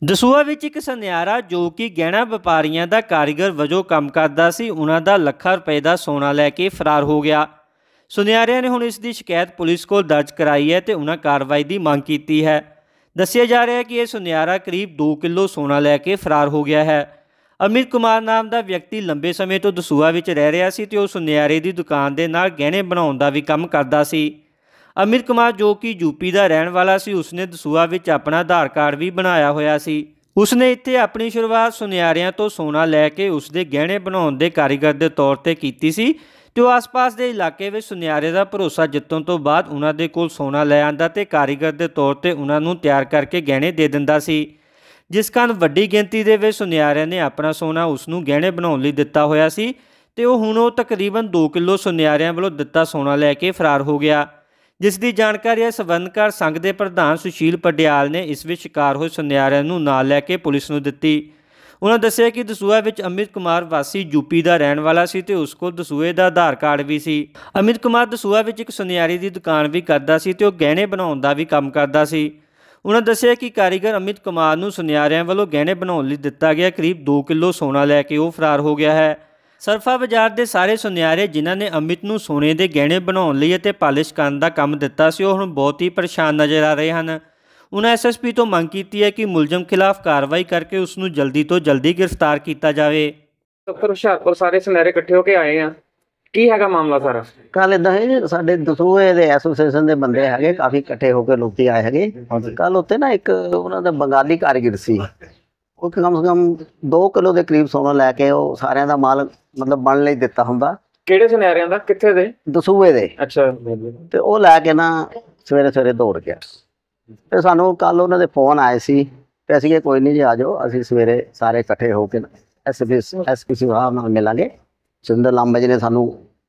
ਦਸੂਹਾ ਵਿੱਚ ਇੱਕ ਸੁਨਿਆਰਾ ਜੋ ਕਿ ਗਹਿਣਾ ਵਪਾਰੀਆਂ ਦਾ ਕਾਰੀਗਰ ਵਜੋਂ ਕੰਮ ਕਰਦਾ ਸੀ, ਉਹਨਾਂ ਦਾ ਲੱਖਾਂ ਰੁਪਏ ਦਾ ਸੋਨਾ ਲੈ ਕੇ ਫਰਾਰ ਹੋ ਗਿਆ। ਸੁਨਿਆਰਿਆਂ ਨੇ ਹੁਣ ਇਸ ਦੀ ਸ਼ਿਕਾਇਤ ਪੁਲਿਸ ਕੋਲ ਦਰਜ ਕਰਾਈ ਹੈ ਤੇ ਉਹਨਾਂ ਕਾਰਵਾਈ ਦੀ ਮੰਗ ਕੀਤੀ ਹੈ। ਦੱਸਿਆ ਜਾ ਰਿਹਾ ਹੈ ਕਿ ਇਹ ਸੁਨਿਆਰਾ ਕਰੀਬ 2 ਕਿਲੋ ਸੋਨਾ ਲੈ ਕੇ ਫਰਾਰ ਹੋ ਗਿਆ ਹੈ। ਅਮਿਤ ਕੁਮਾਰ ਨਾਮ ਦਾ ਵਿਅਕਤੀ ਲੰਬੇ ਸਮੇਂ ਤੋਂ ਦਸੂਹਾ ਵਿੱਚ ਰਹਿ ਰਿਹਾ ਸੀ ਤੇ ਉਹ ਸੁਨਿਆਰੇ ਦੀ ਦੁਕਾਨ ਦੇ ਨਾਲ ਗਹਿਣੇ ਬਣਾਉਣ ਦਾ ਵੀ ਕੰਮ ਕਰਦਾ ਸੀ। ਅਮਿਤ ਕੁਮਾਰ ਜੋ ਕਿ ਯੂਪੀ ਦਾ ਰਹਿਣ ਵਾਲਾ ਸੀ, ਉਸਨੇ ਦਸੂਹਾ ਵਿੱਚ ਆਪਣਾ ਆਧਾਰ ਕਾਰਡ ਵੀ ਬਣਾਇਆ ਹੋਇਆ ਸੀ। ਉਸਨੇ ਇੱਥੇ ਆਪਣੀ ਸ਼ੁਰੂਆਤ ਸੁਨਿਆਰਿਆਂ ਤੋਂ ਸੋਨਾ ਲੈ ਕੇ ਉਸਦੇ ਗਹਿਣੇ ਬਣਾਉਣ ਦੇ ਕਾਰੀਗਰ ਦੇ ਤੌਰ ਤੇ ਕੀਤੀ ਸੀ ਤੇ ਉਹ ਆਸ-ਪਾਸ ਦੇ ਇਲਾਕੇ ਵਿੱਚ ਸੁਨਿਆਰੇ ਦਾ ਭਰੋਸਾ ਜਿੱਤਣ ਤੋਂ ਬਾਅਦ ਉਹਨਾਂ ਦੇ ਕੋਲ ਸੋਨਾ ਲੈ ਆਂਦਾ ਤੇ ਕਾਰੀਗਰ ਦੇ ਤੌਰ ਤੇ ਉਹਨਾਂ ਨੂੰ ਤਿਆਰ ਕਰਕੇ ਗਹਿਣੇ ਦੇ ਦਿੰਦਾ ਸੀ, ਜਿਸ ਕਾਰਨ ਵੱਡੀ ਗਿਣਤੀ ਦੇ ਵਿੱਚ ਸੁਨਿਆਰਿਆਂ ਨੇ ਆਪਣਾ ਸੋਨਾ ਉਸ ਨੂੰ ਗਹਿਣੇ ਬਣਾਉਣ ਲਈ ਦਿੱਤਾ ਹੋਇਆ ਸੀ ਤੇ ਉਹ ਤਕਰੀਬਨ 2 ਕਿਲੋ ਸੁਨਿਆਰਿਆਂ ਵੱਲੋਂ ਦਿੱਤਾ ਸੋਨਾ ਲੈ ਕੇ ਫਰਾਰ ਹੋ ਗਿਆ, ਜਿਸ ਦੀ ਜਾਣਕਾਰੀ ਸਬੰਧਕਾਰ ਸੰਘ ਦੇ ਪ੍ਰਧਾਨ ਸੁਸ਼ੀਲ ਪਡਿਆਲ ਨੇ ਇਸ ਵਿੱਚ ਸ਼ਿਕਾਰ ਹੋਏ ਸੁਨਿਆਰਿਆਂ ਨੂੰ ਨਾਲ ਲੈ ਕੇ ਪੁਲਿਸ ਨੂੰ ਦਿੱਤੀ। ਉਹਨਾਂ ਦੱਸਿਆ ਕਿ ਦਸੂਹਾ ਵਿੱਚ ਅਮਿਤ ਕੁਮਾਰ ਵਾਸੀ ਯੂਪੀ ਦਾ ਰਹਿਣ ਵਾਲਾ ਸੀ ਤੇ ਉਸ ਕੋਲ ਦਸੂਹੇ ਦਾ ਆਧਾਰ ਕਾਰਡ ਵੀ ਸੀ। ਅਮਿਤ ਕੁਮਾਰ ਦਸੂਹਾ ਵਿੱਚ ਇੱਕ ਸੁਨਿਆਰੀ ਦੀ ਦੁਕਾਨ ਵੀ ਕਰਦਾ ਸੀ ਤੇ ਉਹ ਗਹਿਣੇ ਬਣਾਉਣ ਦਾ ਵੀ ਕੰਮ ਕਰਦਾ ਸੀ। ਉਹਨਾਂ ਦੱਸਿਆ ਕਿ ਕਾਰੀਗਰ ਅਮਿਤ ਕੁਮਾਰ ਨੂੰ ਸੁਨਿਆਰਿਆਂ ਵੱਲੋਂ ਗਹਿਣੇ ਬਣਾਉਣ ਲਈ ਦਿੱਤਾ ਗਿਆ ਕਰੀਬ 2 ਕਿਲੋ ਸੋਨਾ ਲੈ ਕੇ ਉਹ ਫਰਾਰ ਹੋ ਗਿਆ ਹੈ। ਸਰਫਾ ਬਾਜ਼ਾਰ ਦੇ ਸਾਰੇ ਸੁਨਿਆਰੇ ਜਿਨ੍ਹਾਂ ਨੇ ਅਮਿਤ ਨੂੰ ਸੋਨੇ ਦੇ ਗਹਿਣੇ ਬਣਾਉਣ ਲਈ ਅਤੇ ਪਾਲਿਸ਼ ਕਰਨ ਦਾ ਕੰਮ ਦਿੱਤਾ ਸੀ, ਉਹ ਹੁਣ ਬਹੁਤ ਹੀ ਪਰੇਸ਼ਾਨ ਨਜ਼ਰ ਆ ਰਹੇ ਹਨ। ਉਹਨਾਂ SSP ਤੋਂ ਮੰਗ ਕੀਤੀ ਹੈ ਕਿ ਮੁਲਜ਼ਮ ਖਿਲਾਫ ਕਾਰਵਾਈ ਕਰਕੇ ਉਸ ਨੂੰ ਜਲਦੀ ਤੋਂ ਜਲਦੀ ਗ੍ਰਿਫਤਾਰ ਕੀਤਾ ਜਾਵੇ। ਡਾਕਟਰ ਹੁਸ਼ਿਆਰਪੁਰ ਸਾਰੇ ਸੁਨਿਆਰੇ ਇਕੱਠੇ ਹੋ ਕੇ ਆਏ ਆ, ਕੀ ਹੈਗਾ ਮਾਮਲਾ ਸਾਰਾ? ਕੱਲ ਇਦਾਂ ਹੈ, ਸਾਡੇ ਦਸੂਹੇ ਦੇ ਐਸੋਸੀਏਸ਼ਨ ਦੇ ਬੰਦੇ ਹੈਗੇ, ਕਾਫੀ ਇਕੱਠੇ ਹੋ ਕੇ ਲੋਕੀ ਆਏ ਹੈਗੇ। ਕੱਲ ਉੱਤੇ ਨਾ ਇੱਕ ਉਹਨਾਂ ਦਾ ਬੰਗਾਲੀ ਕਾਰੀਗਰ ਸੀ, ਉਹ ਕਮ ਸੇ ਕਮ 2 ਕਿਲੋ ਦੇ ਕਰੀਬ ਸੋਨਾ ਲੈ ਕੇ ਉਹ ਸਾਰਿਆਂ ਦਾ ਮਾਲ ਮਤਲਬ ਬਣ ਲਈ ਦਿੱਤਾ ਹੁੰਦਾ। ਕਿਹੜੇ ਸੁਨਿਆਰਿਆਂ ਦਾ? ਕਿੱਥੇ ਦੇ? ਦਸੂਹੇ ਦੇ। ਅੱਛਾ। ਤੇ ਉਹ ਲੈ ਕੇ ਨਾ ਸਵੇਰੇ ਦੌੜ ਗਿਆ ਤੇ ਸਾਨੂੰ ਕੱਲ ਉਹਨਾਂ ਦੇ ਫੋਨ ਆਏ ਸੀ ਤੇ ਅਸੀਂ ਕੋਈ ਨਹੀਂ ਜੀ ਆ ਜਾਓ, ਅਸੀਂ ਸਵੇਰੇ ਸਾਰੇ ਇਕੱਠੇ ਹੋ ਕੇ SSP ਸਾਹਿਬ ਨਾਲ ਮਿਲਾਂਗੇ। ਸੁਰਿੰਦਰ ਲਾਂਬਾ ਜੀ ਨੇ ਸਾਨੂੰ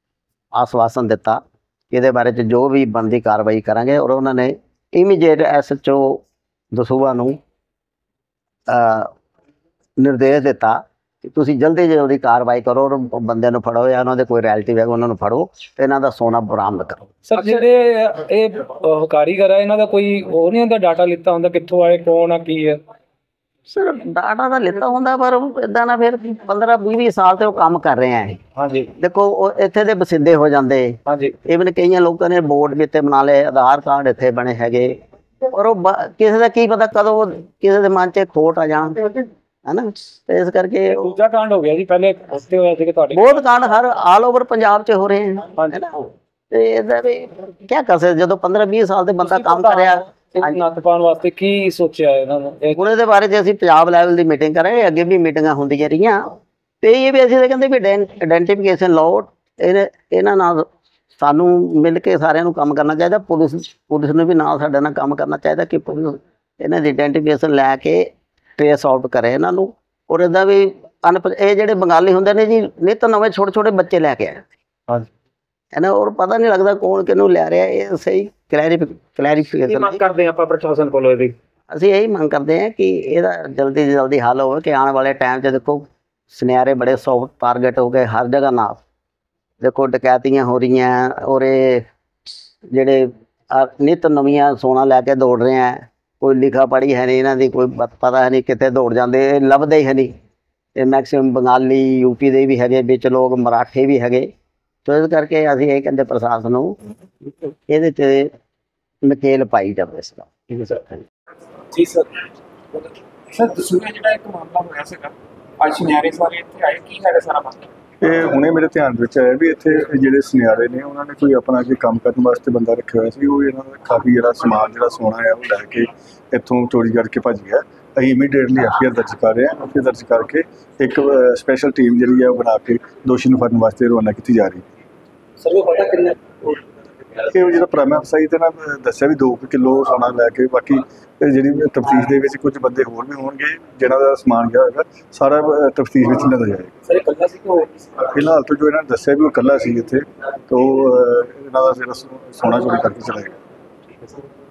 ਆਸਵਾਸਨ ਦਿੱਤਾ ਕਿ ਇਹਦੇ ਬਾਰੇ 'ਚ ਜੋ ਵੀ ਬਣਦੀ ਕਾਰਵਾਈ ਕਰਾਂਗੇ, ਔਰ ਉਹਨਾਂ ਨੇ ਇਮੀਡੀਏਟ SHO ਦਸੂਹਾ ਨੂੰ ਨਿਰਦੇਸ਼ ਦਿੱਤਾ ਕਿ ਤੁਸੀਂ ਜਲਦੀ ਕਾਰਵਾਈ ਕਰੋ ਔਰ ਬੰਦਿਆਂ ਨੂੰ ਫੜੋ ਜਾਂ ਉਹਨਾਂ ਦੇ ਕੋਈ ਰਿਲੇਟਿਵ ਹੈ ਉਹਨਾਂ ਨੂੰ ਫੜੋ ਤੇ ਇਹਨਾਂ ਦਾ ਸੋਨਾ ਬਰਾਮਦ ਕਰੋ। ਸਰ ਜਿਹੜੇ ਇਹ ਕਾਰੀਗਰ ਆ, ਇਹਨਾਂ ਦਾ ਕੋਈ ਉਹ ਨਹੀਂ ਹੁੰਦਾ, ਡਾਟਾ ਲਿੱਤਾ ਹੁੰਦਾ ਕਿੱਥੋਂ ਆਏ, ਕੌਣ ਆ, ਕੀ ਹੈ? ਸਰ ਡਾਟਾ ਤਾਂ ਲਿੱਤਾ ਹੁੰਦਾ, ਪਰ ਇੱਦਾਂ ਨਾ ਫਿਰ 15-20 ਸਾਲ ਤੇ ਉਹ ਕੰਮ ਕਰ ਰਹੇ ਆ। ਹਾਂਜੀ। ਦੇਖੋ ਉਹ ਇੱਥੇ ਦੇ ਬਸਿੰਦੇ ਹੋ ਜਾਂਦੇ। ਹਾਂਜੀ। ਇਵਨ ਕਈਆਂ ਲੋਕਾਂ ਨੇ ਬੋਰਡ ਵੀ ਇੱਥੇ ਬਣਾ ਲਏ, ਆਧਾਰ ਕਾਰਡ ਇੱਥੇ ਬਣੇ ਹੈਗੇ, ਔਰ ਉਹ ਕਿਸੇ ਦਾ ਕੀ ਪਤਾ ਕਦੋਂ ਕਿਸੇ ਦੇ ਮਨ 'ਚ ਖੋਟ ਆ ਜਾਣ, ਹੈ ਨਾ। ਤੇ ਇਸ ਕਰਕੇ ਦੂਜਾ ਕਾਂਡ ਹੋ ਗਿਆ ਜੀ, ਪਹਿਲੇ ਉੱਥੇ ਹੋਇਆ ਸੀ ਤੁਹਾਡੇ ਬਹੁਤ ਕਾਂਡ ਹਰ ਆਲ ਓਵਰ ਪੰਜਾਬ 'ਚ ਹੋ ਰਹੇ ਹਨ, ਹੈ ਨਾ। ਤੇ ਇਹਦਾ ਵੀ ਕੀ ਕਰ ਸਕਦੇ, ਜਦੋਂ 15-20 ਸਾਲ ਦੇ ਬੰਦਾ ਕੰਮ ਕਰ ਰਿਹਾ। ਨੱਥ ਪਾਉਣ ਵਾਸਤੇ ਕੀ ਸੋਚਿਆ ਇਹਨਾਂ ਨੇ? ਹੁਣ ਇਹਦੇ ਬਾਰੇ 'ਚ ਅਸੀਂ ਪੰਜਾਬ ਲੈਵਲ ਦੀ ਮੀਟਿੰਗ ਕਰਾਂਗੇ, ਅੱਗੇ ਵੀ ਮੀਟਿੰਗਾਂ ਹੁੰਦੀਆਂ ਰਹੀਆਂ ਤੇ ਇਹ ਵੀ ਅਸੀਂ ਤਾਂ ਕਹਿੰਦੇ ਵੀ ਆਇਡੈਂਟੀਫਿਕੇਸ਼ਨ ਲਾਓ, ਇਹਨਾਂ ਨਾਲ ਸਾਨੂੰ ਮਿਲ ਕੇ ਸਾਰਿਆਂ ਨੂੰ ਕੰਮ ਕਰਨਾ ਚਾਹੀਦਾ। ਪੁਲਿਸ ਨੂੰ ਵੀ ਨਾਲ ਸਾਡੇ ਨਾਲ ਕੰਮ ਕਰਨਾ ਚਾਹੀਦਾ ਕਿ ਪੁਲਿਸ ਇਹਨਾਂ ਦੀ ਆਇਡੈਂਟੀਫਿਕੇਸ਼ਨ ਲੈ ਕੇ ਟ੍ਰੇਸ ਆਊਟ ਕਰੇ ਇਹਨਾਂ ਨੂੰ। ਔਰ ਇਹਦਾ ਵੀ ਇਹ ਜਿਹੜੇ ਬੰਗਾਲੀ ਹੁੰਦੇ ਨੇ ਜੀ, ਨਿੱਤ ਨਵੇਂ ਛੋਟੇ ਬੱਚੇ ਲੈ ਕੇ ਆਏ ਹੈ ਨਾ, ਔਰ ਪਤਾ ਨਹੀਂ ਲੱਗਦਾ ਕੌਣ ਕਿਹਨੂੰ ਲੈ ਰਿਹਾ। ਇਹ ਸਹੀ ਕਲੈਰੀਫਿਕੇਸ਼ਨ ਮੰਗ ਕਰਦੇ ਆਪਾਂ ਪ੍ਰਸ਼ਾਸਨ ਕੋਲੋਂ। ਇਹਦੀ ਅਸੀਂ ਇਹੀ ਮੰਗ ਕਰਦੇ ਹਾਂ ਕਿ ਇਹਦਾ ਜਲਦੀ ਤੋਂ ਜਲਦੀ ਹੱਲ ਹੋਵੇ ਕਿ ਆਉਣ ਵਾਲੇ ਟਾਈਮ 'ਚ ਦੇਖੋ ਸੁਨਿਆਰੇ ਬੜੇ ਸੌਫਟ ਟਾਰਗੇਟ ਹੋ ਗਏ ਹਰ ਜਗ੍ਹਾ ਨਾਲ। ਦੇਖੋ ਡਕੈਤੀਆਂ ਹੋ ਰਹੀਆਂ ਔਰ ਇਹ ਜਿਹੜੇ ਨਿੱਤ ਨਵੀਆਂ ਸੋਨਾ ਲੈ ਕੇ ਦੌੜ ਰਹੇ ਆ, ਕੋਈ ਲਿਖਾ ਪੜ੍ਹੀ ਹੈ ਨਹੀਂ ਇਹਨਾਂ ਦੀ, ਕੋਈ ਪਤਾ ਹੈ ਨਹੀਂ ਕਿੱਥੇ ਦੌੜ ਜਾਂਦੇ, ਲੱਭਦੇ ਹੀ ਹੈ ਨਹੀਂ। ਅਤੇ ਮੈਕਸੀਮਮ ਬੰਗਾਲੀ ਯੂਪੀ ਦੇ ਵੀ ਹੈਗੇ, ਵਿੱਚ ਲੋਕ ਮਰਾਠੇ ਵੀ ਹੈਗੇ। ਸੋ ਇਸ ਕਰਕੇ ਅਸੀਂ ਇਹ ਕਹਿੰਦੇ ਪ੍ਰਸ਼ਾਸਨ ਨੂੰ ਇਹਦੇ 'ਚ ਨਕੇਲ ਪਾਈ ਜਾਵੇ ਇਸ ਦਾ। ਠੀਕ ਹੈ ਸਰ। ਜੀ ਸਰ। ਸਰ ਦਸੂਹੇ ਜਿਹੜਾ ਇੱਕ ਮਾਮਲਾ ਹੋਇਆ ਸੀਗਾ, ਅੱਜ ਸੁਨਿਆਰੇ ਸਾਰੇ ਇੱਥੇ ਆਏ, ਕੀ ਹੈਗਾ ਸਾਰਾ ਮਾਮਲਾ? ਇਹ ਹੁਣੇ ਮੇਰੇ ਧਿਆਨ ਵਿੱਚ ਆਇਆ ਵੀ ਇੱਥੇ ਜਿਹੜੇ ਸੁਨਿਆਰੇ ਨੇ ਉਹਨਾਂ ਨੇ ਕੋਈ ਆਪਣਾ ਅੱਗੇ ਕੰਮ ਕਰਨ ਵਾਸਤੇ ਬੰਦਾ ਰੱਖਿਆ ਹੋਇਆ ਸੀ। ਉਹ ਇਹਨਾਂ ਦਾ ਕਾਫੀ ਜਿਹੜਾ ਸਮਾਨ ਜਿਹੜਾ ਸੋਨਾ ਹੈ ਉਹ ਲੈ ਕੇ ਇੱਥੋਂ ਚੋਰੀ ਕਰਕੇ ਭੱਜ ਗਿਆ। ਅਸੀਂ ਇਮੀਡੀਏਟਲੀ FIR ਦਰਜ ਕਰ ਰਹੇ ਹਾਂ। FIR ਦਰਜ ਕਰਕੇ ਇੱਕ ਸਪੈਸ਼ਲ ਟੀਮ ਜਿਹੜੀ ਹੈ ਉਹ ਬਣਾ ਕੇ ਦੋਸ਼ੀ ਨੂੰ ਫੜਨ ਵਾਸਤੇ ਰਵਾਨਾ ਕੀਤੀ ਜਾ ਰਹੀ ਹੈ। ਸਰ ਉਹ ਪਤਾ ਕਿੰਨਾ ਇਹ ਜਿਹੜਾ ਪ੍ਰਾਈਮ ਅਫਸਰ ਤੇ ਨਾ ਦੱਸਿਆ ਵੀ 2 ਕਿਲੋ ਸੋਨਾ ਲੈ ਕੇ, ਬਾਕੀ ਜਿਹੜੀ ਤਫਤੀਸ਼ ਦੇ ਵਿੱਚ ਕੁਝ ਬੰਦੇ ਹੋਰ ਵੀ ਹੋਣਗੇ ਜਿਹਨਾਂ ਦਾ ਸਮਾਨ ਗਿਆ ਹੋਏਗਾ, ਸਾਰਾ ਤਫਤੀਸ਼ ਵਿੱਚ ਲਿਆਂਦਾ ਜਾਏਗਾ। ਸਰ ਇਕੱਲਾ ਸੀ ਕਿ ਫਿਲਹਾਲ ਤਾਂ ਜੋ ਇਹਨਾਂ ਨੇ ਦੱਸਿਆ ਵੀ ਉਹ ਇਕੱਲਾ ਸੀ ਇੱਥੇ, ਤਾਂ ਇਹਨਾਂ ਦਾ ਜਿਹੜਾ ਸੋਨਾ ਚੋਰੀ ਕਰਕੇ ਚਲਾ ਗਿਆ। ਠੀਕ ਹੈ ਸਰ।